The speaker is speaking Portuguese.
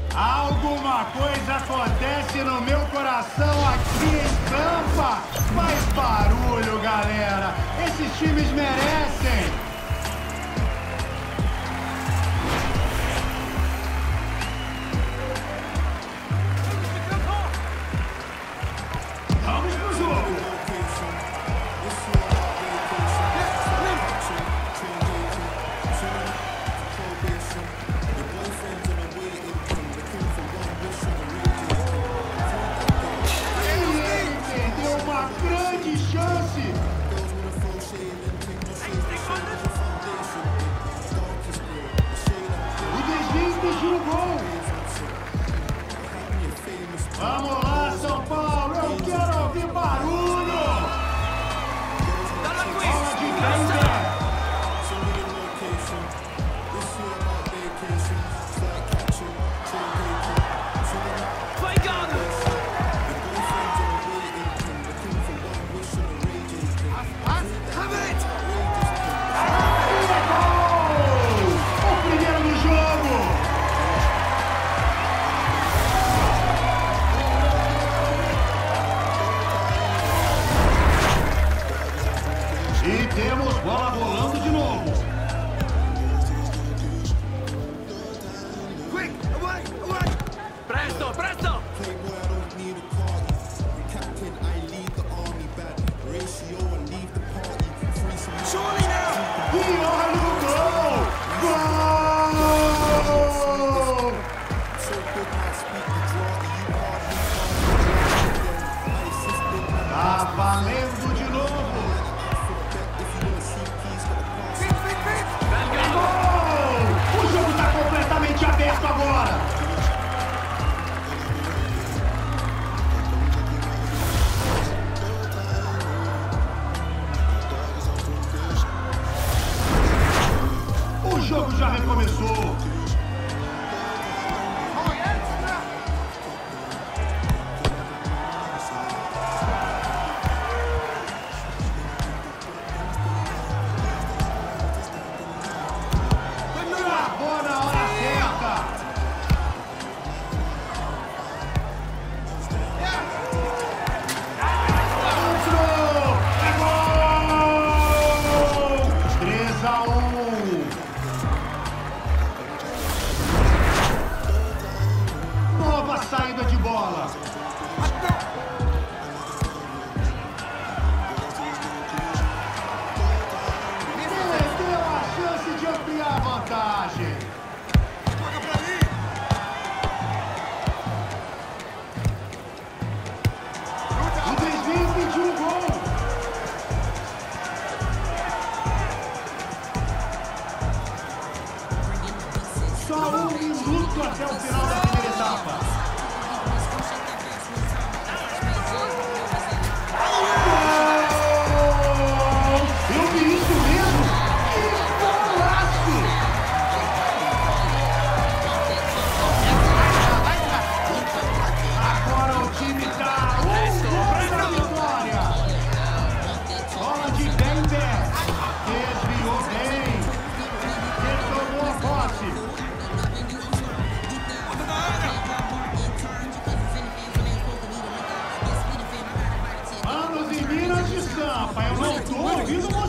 Alguma coisa acontece no meu coração aqui em Tampa. Faz barulho, galera. Esses times merecem. Vamos pro jogo. Grande chance! O desvio impediu o gol! Vamos lá, São Paulo! Eu quero ouvir barulho! Bola de Denver! E temos bola rolando de novo. Quick, away, away! Presto, presto! Surely now! E olha o gol! Gol! Tá valendo de novo! Gol! O jogo tá completamente aberto agora! O jogo já recomeçou! Acabou na hora certa! Entrou! É gol! 3-1! Nova saída de bola! Perdeu a chance de ampliar a vantagem! O desvio impediu o gol! Só 1 minuto até o final da primeira etapa! Eu vi isso mesmo! Que golaço! Agora o time tá gol da vitória! Bola de Denver! Desviou bem! Retomou a posse! Manos em Minas de Sampa, eu não tô ouvindo